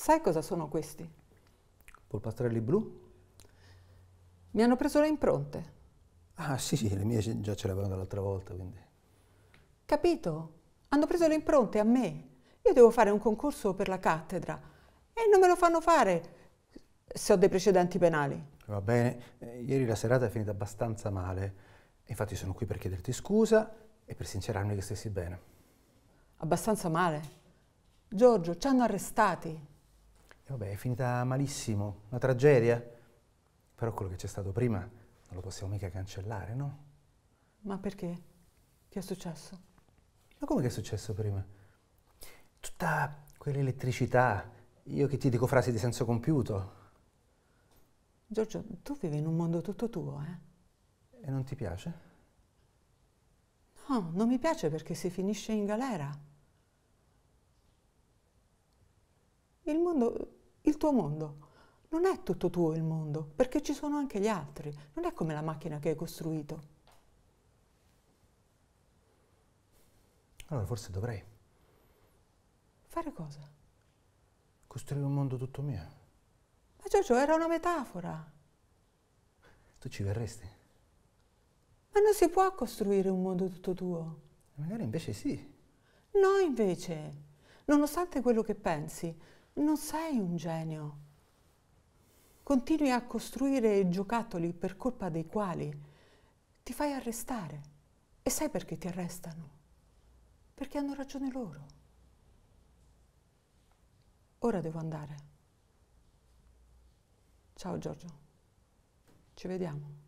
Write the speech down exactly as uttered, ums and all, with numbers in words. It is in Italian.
Sai cosa sono questi? Polpastrelli blu? Mi hanno preso le impronte. Ah sì, sì, le mie già ce l'avevano dall'altra volta, quindi... Capito? Hanno preso le impronte a me. Io devo fare un concorso per la cattedra e non me lo fanno fare se ho dei precedenti penali. Va bene, eh, ieri la serata è finita abbastanza male. Infatti sono qui per chiederti scusa e per sincerarmi che stessi bene. Abbastanza male. Giorgio, ci hanno arrestati. E vabbè, è finita malissimo, una tragedia. Però quello che c'è stato prima non lo possiamo mica cancellare, no? Ma perché? Che è successo? Ma come che è successo prima? Tutta quell'elettricità, io che ti dico frasi di senso compiuto. Giorgio, tu vivi in un mondo tutto tuo, eh? E non ti piace? No, non mi piace perché si finisce in galera. Il mondo, il tuo mondo, non è tutto tuo il mondo, perché ci sono anche gli altri. Non è come la macchina che hai costruito. Allora forse dovrei Fare cosa? costruire un mondo tutto mio. Ma Giorgio, era una metafora. Tu ci verresti? Ma non si può costruire un mondo tutto tuo. Magari invece sì. No, invece, nonostante quello che pensi, non sei un genio. Continui a costruire giocattoli per colpa dei quali ti fai arrestare. E sai perché ti arrestano? Perché hanno ragione loro. Ora devo andare. Ciao Giorgio. Ci vediamo.